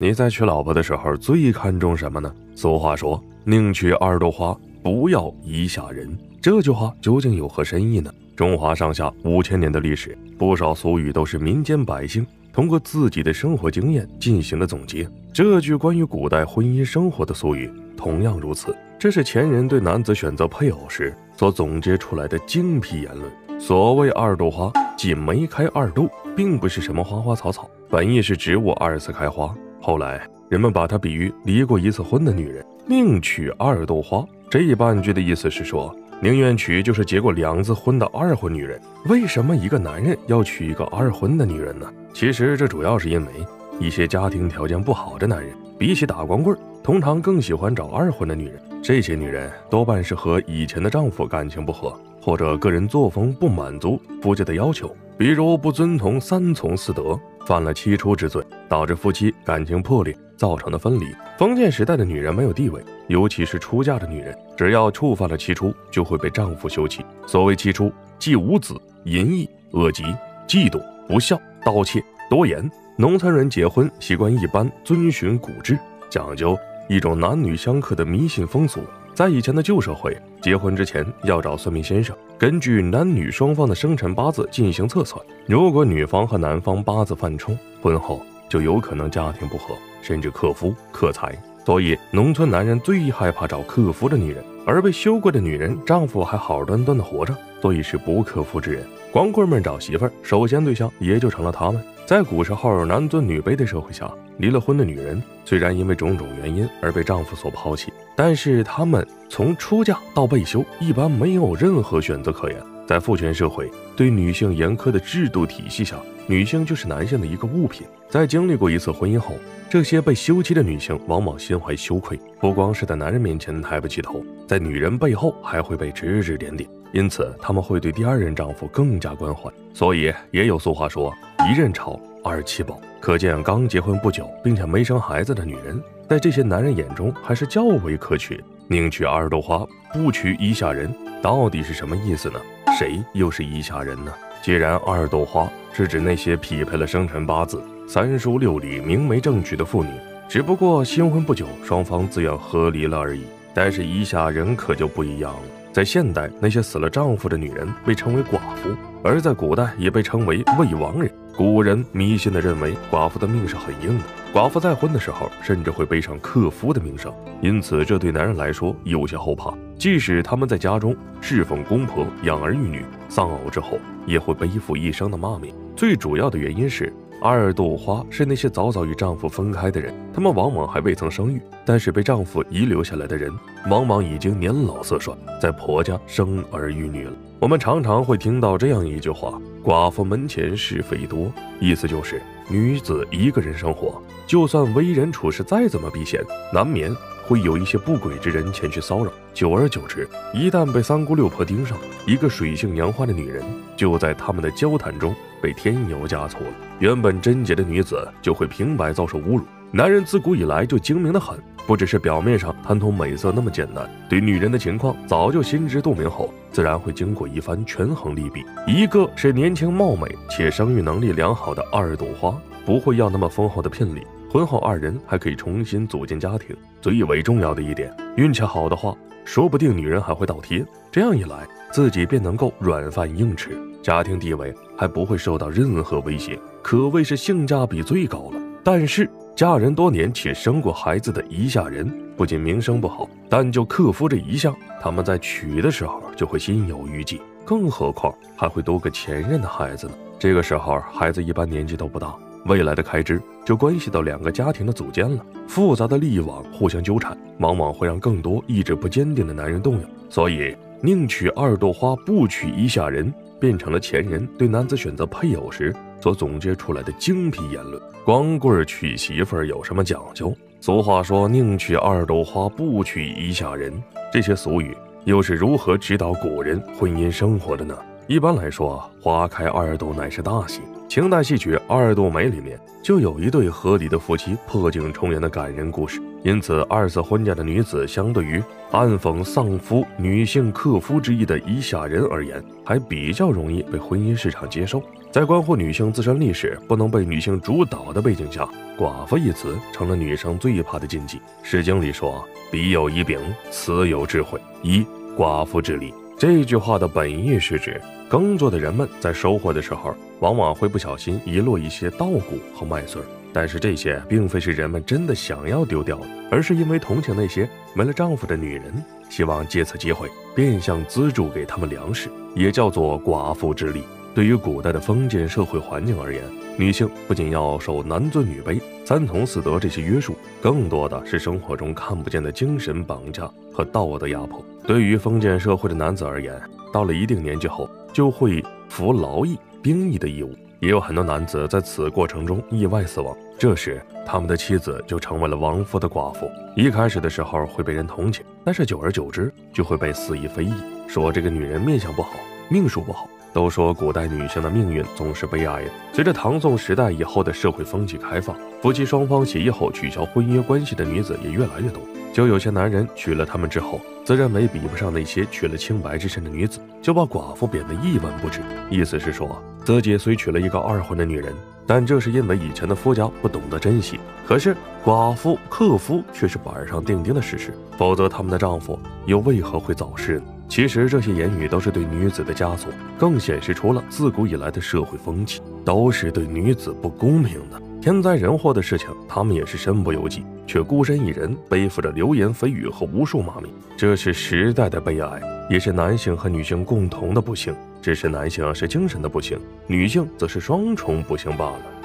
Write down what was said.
你在娶老婆的时候最看重什么呢？俗话说，宁娶二朵花，不要一下人。这句话究竟有何深意呢？中华上下5000年的历史，不少俗语都是民间百姓通过自己的生活经验进行的总结。这句关于古代婚姻生活的俗语同样如此，这是前人对男子选择配偶时所总结出来的精辟言论。所谓二朵花，即梅开二度，并不是什么花花草草，本意是植物2次开花。后来人们把它比喻离过1次婚的女人，宁娶二朵花。这半句的意思是说，宁愿娶就是结过2次婚的二婚女人。为什么一个男人要娶一个二婚的女人呢？其实这主要是因为一些家庭条件不好的男人，比起打光棍，通常更喜欢找二婚的女人。这些女人多半是和以前的丈夫感情不和，或者个人作风不满足夫家的要求，比如不遵从3从4德，犯了7出之罪，导致夫妻感情破裂，造成的分离。封建时代的女人没有地位，尤其是出嫁的女人，只要触犯了7出，就会被丈夫休妻。所谓7出，即无子、淫逸、恶疾、嫉妒、不孝、盗窃、多言。农村人结婚习惯一般遵循古制，讲究一种男女相克的迷信风俗。在以前的旧社会，结婚之前要找算命先生，根据男女双方的生辰八字进行测算。如果女方和男方八字犯冲，婚后就有可能家庭不和，甚至克夫克财。所以农村男人最害怕找克夫的女人，而被休过的女人丈夫还好端端的活着，所以是不克夫之人。光棍们找媳妇儿，首先对象也就成了他们。在古时候男尊女卑的社会下，离了婚的女人虽然因为种种原因而被丈夫所抛弃，但是她们从出嫁到被休一般没有任何选择可言。在父权社会对女性严苛的制度体系下，女性就是男性的一个物品。在经历过一次婚姻后，这些被休妻的女性往往心怀羞愧，不光是在男人面前抬不起头，在女人背后还会被指指点点，因此她们会对第2任丈夫更加关怀。所以也有俗话说，1任朝2妻保。可见刚结婚不久并且没生孩子的女人，在这些男人眼中还是较为可取。宁娶二朵花，不娶一下人，到底是什么意思呢？谁又是一下人呢？既然二朵花是指那些匹配了生辰八字、3书6礼、明媒正娶的妇女，只不过新婚不久，双方自愿和离了而已。但是一下人可就不一样了。在现代，那些死了丈夫的女人被称为寡妇，而在古代也被称为未亡人。古人迷信地认为寡妇的命是很硬的，寡妇再婚的时候甚至会背上克夫的名声，因此这对男人来说有些后怕。即使他们在家中侍奉公婆、养儿育女，丧偶之后也会背负一生的骂名。最主要的原因是二朵花是那些早早与丈夫分开的人，他们往往还未曾生育，但是被丈夫遗留下来的人往往已经年老色衰，在婆家生儿育女了。我们常常会听到这样一句话，寡妇门前是非多，意思就是女子一个人生活，就算为人处事再怎么避嫌，难免会有一些不轨之人前去骚扰。久而久之，一旦被3姑6婆盯上，一个水性杨花的女人就在他们的交谈中被添油加醋了。原本贞洁的女子就会平白遭受侮辱。男人自古以来就精明得很，不只是表面上贪图美色那么简单，对女人的情况早就心知肚明后，自然会经过一番权衡利弊。一个是年轻貌美且生育能力良好的二朵花，不会要那么丰厚的聘礼，婚后2人还可以重新组建家庭。最为重要的一点，运气好的话，说不定女人还会倒贴，这样一来自己便能够软饭硬吃，家庭地位还不会受到任何威胁，可谓是性价比最高了。但是嫁人多年且生过孩子的一下人，不仅名声不好，但就克夫这一项，他们在娶的时候就会心有余悸，更何况还会多个前任的孩子呢。这个时候孩子一般年纪都不大，未来的开支就关系到2个家庭的组建了，复杂的利益网互相纠缠，往往会让更多意志不坚定的男人动摇。所以宁娶二朵花，不娶一下人，变成了前人对男子选择配偶时所总结出来的精辟言论。光棍娶媳妇儿有什么讲究？俗话说宁娶二朵花，不娶一下人，这些俗语又是如何指导古人婚姻生活的呢？一般来说，花开2朵乃是大喜。清代戏曲《二度梅》里面就有一对和离的夫妻破镜重圆的感人故事。 因此二次婚嫁的女子相对于暗讽丧夫、女性克夫之意的以下人而言，还比较容易被婚姻市场接受。在关乎女性自身历史不能被女性主导的背景下，寡妇一词成了女生最怕的禁忌。诗经里说，彼有夷柄，此有智慧，以寡妇之力。这句话的本意是指耕作的人们在收获的时候，往往会不小心遗落一些稻谷和麦穗，但是这些并非是人们真的想要丢掉的，而是因为同情那些没了丈夫的女人，希望借此机会变相资助给他们粮食，也叫做寡妇之力。对于古代的封建社会环境而言，女性不仅要受男尊女卑、三从四德这些约束，更多的是生活中看不见的精神绑架和道德压迫。对于封建社会的男子而言，到了一定年纪后就会服劳役、兵役的义务，也有很多男子在此过程中意外死亡，这时他们的妻子就成为了亡夫的寡妇。一开始的时候会被人同情，但是久而久之就会被肆意非议，说这个女人面相不好，命数不好。都说古代女性的命运总是悲哀的。随着唐宋时代以后的社会风气开放，夫妻双方协议后取消婚约关系的女子也越来越多。就有些男人娶了她们之后，自认为比不上那些娶了清白之身的女子，就把寡妇贬得一文不值。意思是说，自己虽娶了一个二婚的女人，但这是因为以前的夫家不懂得珍惜。可是寡妇克夫却是板上钉钉的事实，否则他们的丈夫又为何会早逝呢？其实这些言语都是对女子的枷锁，更显示出了自古以来的社会风气，都是对女子不公平的。天灾人祸的事情，他们也是身不由己，却孤身一人背负着流言蜚语和无数骂名，这是时代的悲哀，也是男性和女性共同的不幸。只是男性是精神的不幸，女性则是双重不幸罢了。